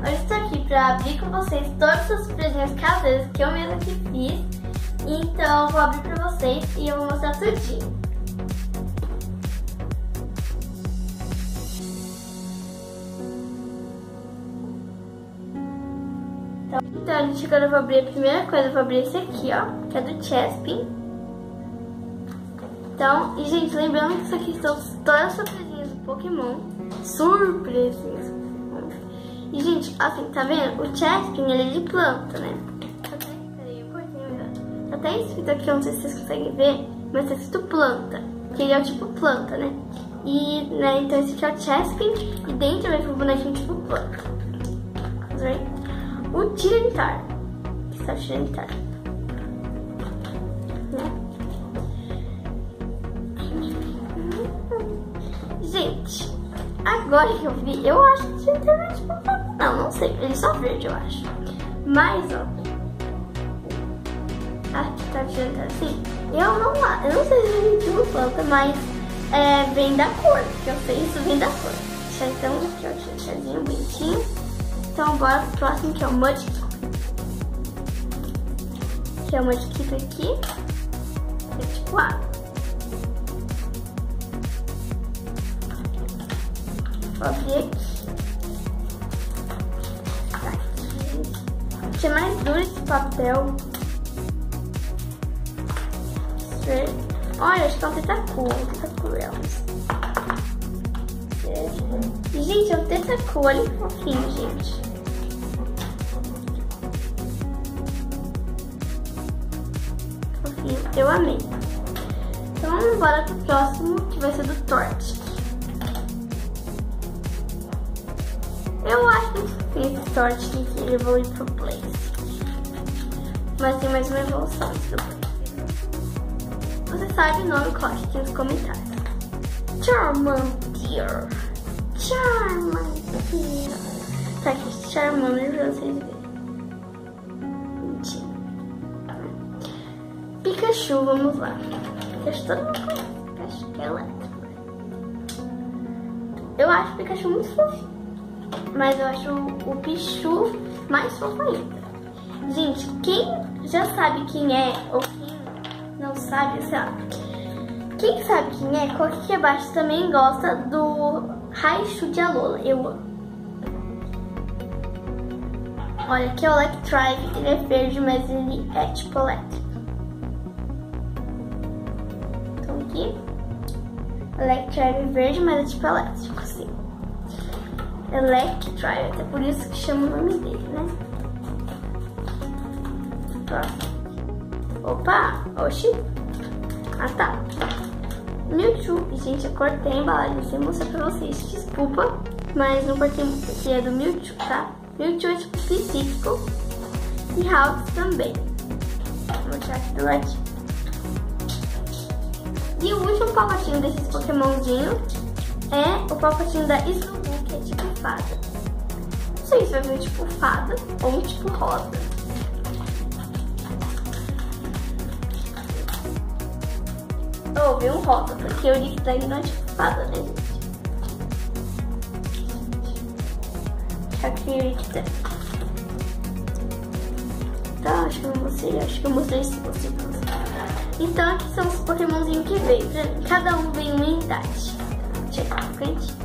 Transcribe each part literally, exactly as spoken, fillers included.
Hoje estou aqui para abrir com vocês todas as surpresinhas caseiras que eu mesma que fiz. Então eu vou abrir para vocês e eu vou mostrar tudinho. Então, então gente, agora eu vou abrir a primeira coisa, eu vou abrir esse aqui, ó, que é do Chespin. Então, e gente, lembrando que isso aqui são todas as surpresinhas do Pokémon. Surpresinhas. E gente, assim, tá vendo? O Chespin, ele é de planta, né? Peraí, eu cortei o meu. Tá até escrito aqui, eu não sei se vocês conseguem ver, mas tá escrito planta. Que ele é o tipo planta, né? E, né, então esse aqui é o Chespin. E dentro vem com o bonequinho tipo planta. Vamos ver? O Tyranitar. Que está o Tyranitar. Né? Gente, agora que eu vi, eu acho que tinha internet pra falar. Não, não sei, ele é só verde, eu acho. Mas, ó. Aqui tá tirando assim. Eu não, eu não sei se é tipo planta, mas é, vem da cor. Que eu sei, isso vem da cor. Já estamos aqui, ó, tirazinho bonitinho. Então, bora pro próximo, que é o Mudkip. Que é o Mudkip aqui. É tipo água. Vou abrir aqui. Tá aqui. Deixa mais duro esse papel. Olha, acho que é um Tentacool. Tentacool. E, gente, é um Tentacool. Olha um pouquinho, gente. Fofinho. Eu amei. Então, vamos embora pro próximo, que vai ser do Torchic. Eu acho que esse Torchic que ele evolui pro Blaze. Mas tem mais uma evolução do Blaze. Você sabe o nome, coloque aqui nos comentários. Charmander. Charmander. Tá aqui, Charmander pra vocês verem. Pikachu, vamos lá. Pikachu todo mundo conhece. Pikachu que é elétrico. Eu acho o Pikachu muito fofinho. Mas eu acho o Pichu mais fofo ainda. Gente, quem já sabe quem é ou quem não sabe, sei lá. Quem sabe quem é, coloque aqui abaixo. Também gosta do Raichu de Alola. Eu amo. Olha, aqui é o Electrive. Ele é verde, mas ele é tipo elétrico. Então aqui, Electrive verde, mas é tipo elétrico, assim. Electrive, até por isso que chama o nome dele, né? Próximo. Opa! Oxi! Ah, tá. Mewtwo. E, gente, eu cortei a embalagem sem mostrar pra vocês. Desculpa, mas não cortei porque é do Mewtwo, tá? Mewtwo é tipo psíquico. E Hawks também. Vou tirar aqui do ladinho. E o último pacotinho desses Pokémonzinhos é o pacotinho da Snow, que é tipo fada. Não sei se vai vir tipo fada ou tipo rosa. Eu ouvi um rosa, porque o líquido aí não é tipo fada, né, gente? Aqui o líquido. Então, acho que eu não mostrei, acho que eu mostrei esse mostrei pra vocês. Então, aqui são os Pokémonzinhos que veio. Cada um vem uma unidade. Chegar no cantinho.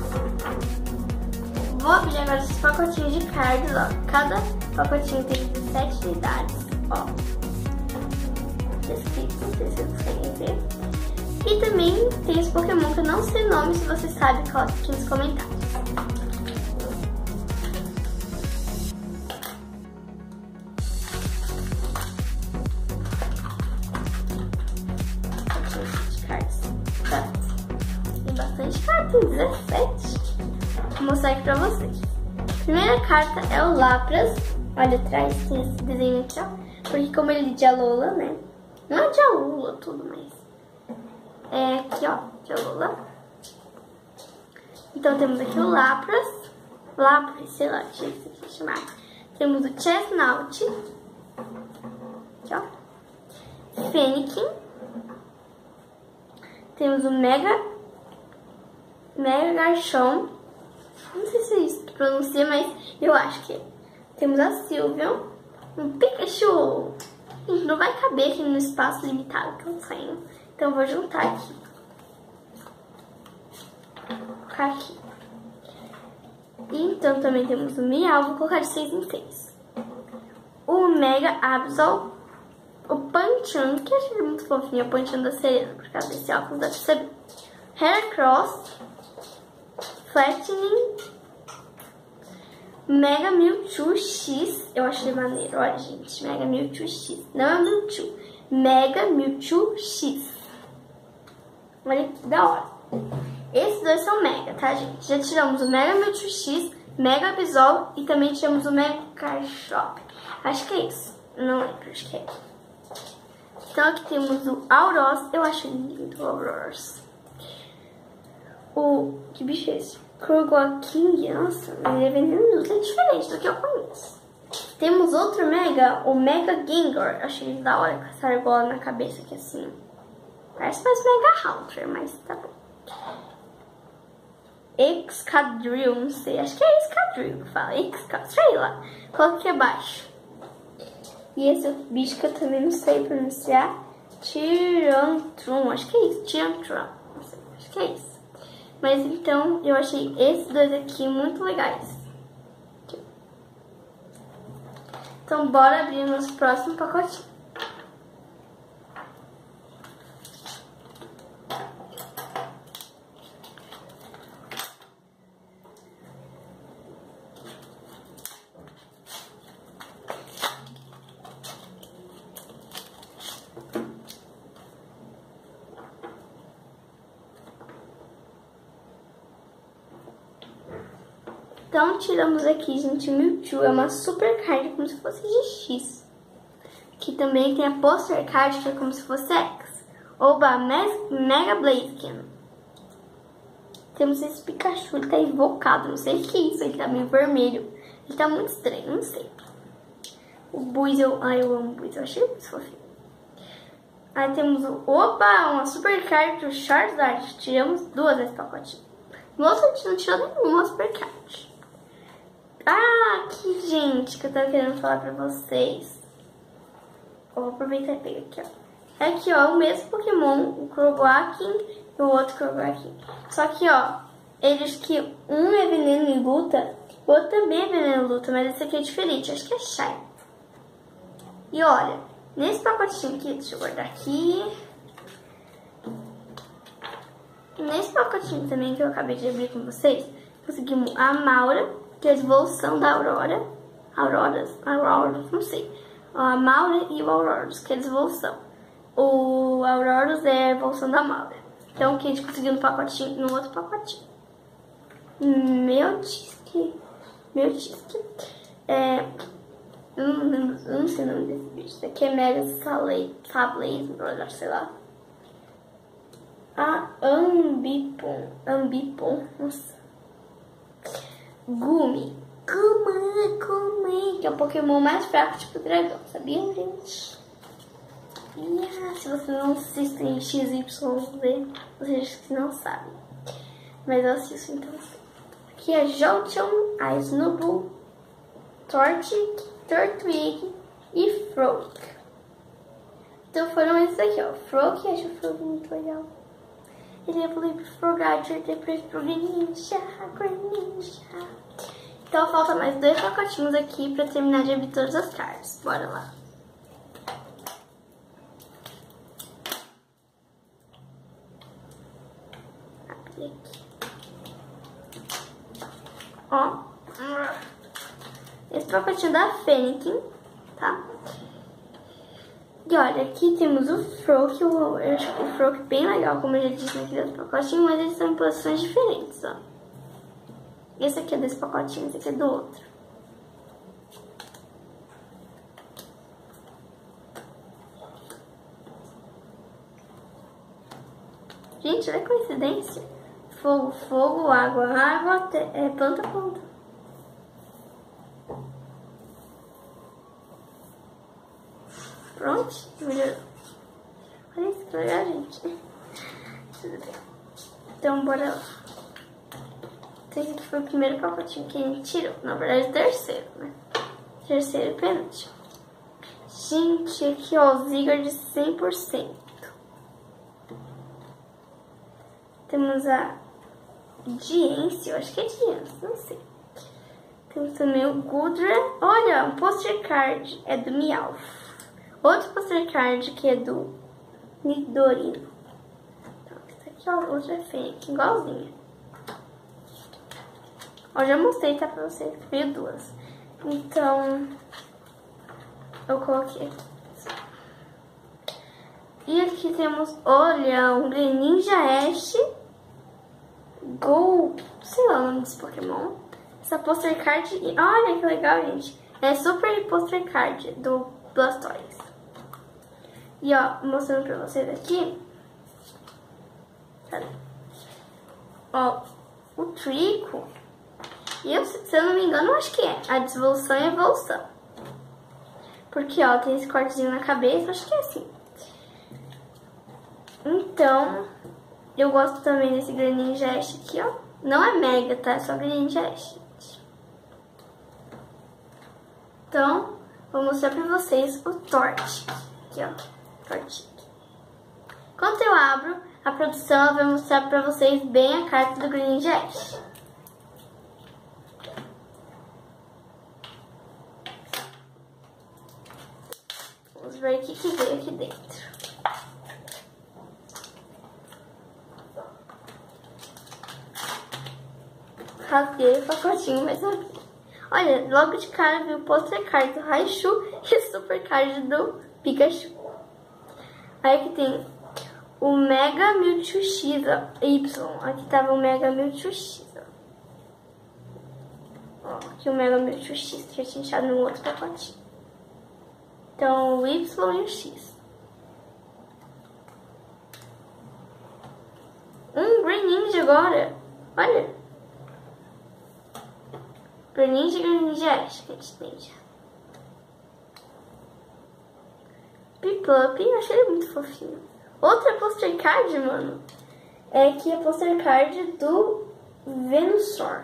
Vou abrir agora esses pacotinhos de cards, ó. Cada pacotinho tem dezessete unidades, ó. Descrito, não sei se vocês conseguem ver. E também tem os Pokémon que eu não sei o nome, se você sabe, coloque aqui nos comentários. Tem bastante carta, tem dezessete. Vou mostrar aqui pra vocês. A primeira carta é o Lapras. Olha atrás, tem esse desenho aqui, ó. Porque como ele é de Alola, né? Não é de Alola tudo, mas é aqui, ó, de Alola. Então temos aqui o Lapras. Lapras, sei lá, deixa eu chamar. Temos o Chesnaught. Aqui, ó. Fennekin. Temos o Mega Mega Garchomp. Não sei se isso pronuncia, mas eu acho que é. Temos a Sylveon, um Pikachu. Gente, não vai caber aqui no espaço limitado que eu tenho. Então eu vou juntar aqui. Vou colocar aqui. E então também temos o Miau, vou colocar de seis em seis. O Mega Absol. O Pancham, que eu achei muito fofinho, o Pancham da Serena, por causa desse óculos, dá pra saber. Heracross. Flattening. Mega Mewtwo X. Eu achei maneiro, olha gente, Mega Mewtwo X. Não é Mewtwo, Mega Mewtwo X. Olha que da hora. Esses dois são Mega, tá gente? Já tiramos o Mega Mewtwo X, Mega Absol e também tiramos o Mega Garchomp. Acho que é isso, não lembro, acho que é. Então aqui temos o Auros, eu acho lindo o Auros. O, que bicho é esse? Krogoking, nossa, ele é venenoso, é diferente do que eu conheço. Temos outro Mega, o Mega Gengar, achei ele da hora com essa argola na cabeça aqui assim. Parece mais Mega Haunter, mas tá bom. Excadrill, não sei, acho que é Excadrill que fala, Excadrill, sei lá, coloca aqui abaixo. E esse outro bicho que eu também não sei pronunciar, Tyrantrum, acho que é isso, Tyrantrum, não sei, acho que é isso. Mas então, eu achei esses dois aqui muito legais. Então, bora abrir o nosso próximo pacotinho. Então, tiramos aqui, gente, o Mewtwo. É uma super card, como se fosse de X. Aqui também tem a Poster Card, que é como se fosse X. Oba, Mega Blaziken. Temos esse Pikachu, ele tá invocado. Não sei o que é isso, ele tá meio vermelho. Ele tá muito estranho, não sei. O Buizel, ai, eu amo o Buizel, achei muito fofinho. Aí temos o, opa, uma super card do Charizard. Tiramos duas desse pacotinho. No outro a gente não tirou nenhuma super card. Ah, aqui, gente, que eu tava querendo falar pra vocês. Eu vou aproveitar e pegar aqui, ó. É aqui, ó, o mesmo Pokémon, o Krogoakin e o outro Krogoakin. Só que, ó, eles que um é veneno e luta, o outro também é veneno e luta, mas esse aqui é diferente, acho que é Shine. E olha, nesse pacotinho aqui, deixa eu guardar aqui. Nesse pacotinho também que eu acabei de abrir com vocês, conseguimos a Maura, que é a evolução da Aurora. Auroras? Auroras, não sei. A Maura e o Auroras, que é a evolução. O Auroras é a evolução da Maura. Então, o que a gente conseguiu no pacotinho, no outro pacotinho. Meu disque. Meu disque. É. Eu não, lembro, eu não sei o nome desse bicho. Isso aqui é Mega Sablaze, sei lá. A Ambipom. Ambipom, nossa. Gumi. Gumi, Gumi. Que é o Pokémon mais fraco, tipo dragão. Sabia, gente? Yeah, se você não assiste em X Y Z, vocês que não sabem. Mas eu assisto, então. Aqui é Jolteon, a Snubbull, Torchic, Turtwig e Frog. Então foram esses aqui, ó. Frog, acho o Frog muito legal. Ele evoluiu pro Frogager, depois pro Greninja, Greninja. Então falta mais dois pacotinhos aqui pra terminar de abrir todas as cards. Bora lá. Abrir aqui. Ó. Esse pacotinho da Fennekin, tá? E olha, aqui temos o Frog, eu acho o Frog bem legal, como eu já disse aqui desse pacotinho, mas eles estão em posições diferentes, ó. Esse aqui é desse pacotinho, esse aqui é do outro. Gente, olha a coincidência. Fogo, fogo, água, água, é, planta, planta. Pronto, melhorou. Olha isso que legal, gente. Então, bora lá. Esse aqui foi o primeiro pacotinho que a gente tirou. Na verdade, o terceiro, né? Terceiro e penúltimo. Gente, aqui ó, o Ziggler de cem por cento. Temos a Dience, eu acho que é Dience, não sei. Temos também o Goodra. Olha, um poster card é do Meowth. Outro poster card que é do Nidorino. Então, essa aqui ó, outra é Fênix, igualzinha. Ó, já mostrei, tá, pra vocês. Veio duas. Então, eu coloquei aqui. E aqui temos, olha, um Greninja Ash Go, sei lá o nome desse Pokémon. Essa poster card, olha que legal, gente. É super poster card do Blastoise. E ó, mostrando pra vocês aqui. Cadê? Ó, o Trico. E eu, se eu não me engano, acho que é a desevolução e evolução. Porque ó, tem esse cortezinho na cabeça, acho que é assim. Então, eu gosto também desse Greninja Ash aqui, ó. Não é Mega, tá? É só Greninja Ash. Então, vou mostrar pra vocês o Torchic. Aqui, ó. Torchic. Quando eu abro, a produção vai mostrar pra vocês bem a carta do Greninja Ash. Vamos ver o que que veio aqui dentro. Rasguei o pacotinho, mas aqui. Olha, logo de cara viu o poster card do Raichu e o super card do Pikachu. Aí aqui tem o Mega Mewtwo X, ó, Y. Aqui tava o Mega Mewtwo X, ó. Ó, aqui o Mega Mewtwo X, que eu tinha deixado no outro pacotinho. Então, o Y e o X. Um Greninja agora. Olha. Greninja e Greninja Ash, que a gente tem já. Piplup, eu achei ele muito fofinho. Outra poster card, mano, é aqui a poster card do Venusaur.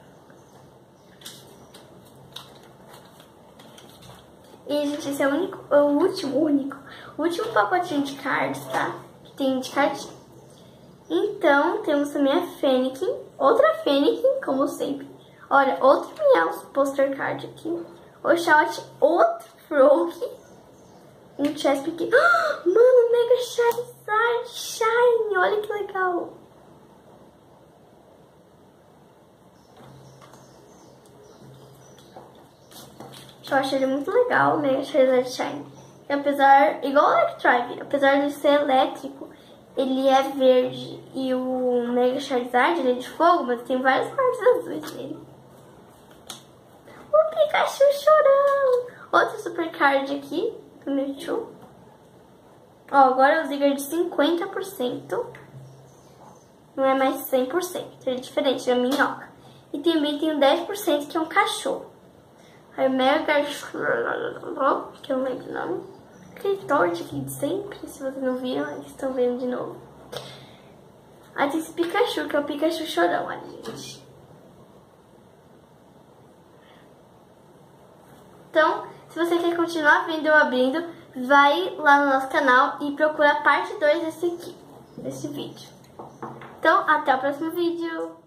E, gente, esse é o único, o último, único, o último pacotinho de cards, tá? Que tem de cardinho. Então, temos também a Fênix, outra Fênix, como sempre. Olha, outro Meowth poster card aqui. O Shot, outro Frog. Um Chespin aqui. Oh, mano, Mega Charizard Shine. Olha que legal. Eu achei ele muito legal, o Mega Charizard Shine. E apesar, igual o Electrive, apesar de ser elétrico, ele é verde. E o Mega Charizard, ele é de fogo, mas tem várias cores azuis nele. O Pikachu chorão. Outro super card aqui do Mewtwo. Ó, agora é o Ziggler de cinquenta por cento. Não é mais cem por cento. Ele é diferente, é a minhoca. E também tem o dez por cento que é um cachorro. Aí o Mega... que eu não lembro o nome. Aquele torte aqui de sempre. Se vocês não viram, eles estão vendo de novo. Aí tem esse Pikachu, que é o Pikachu chorão, olha, gente. Então, se você quer continuar vendo eu abrindo, vai lá no nosso canal e procura a parte dois desse aqui, desse vídeo. Então, até o próximo vídeo!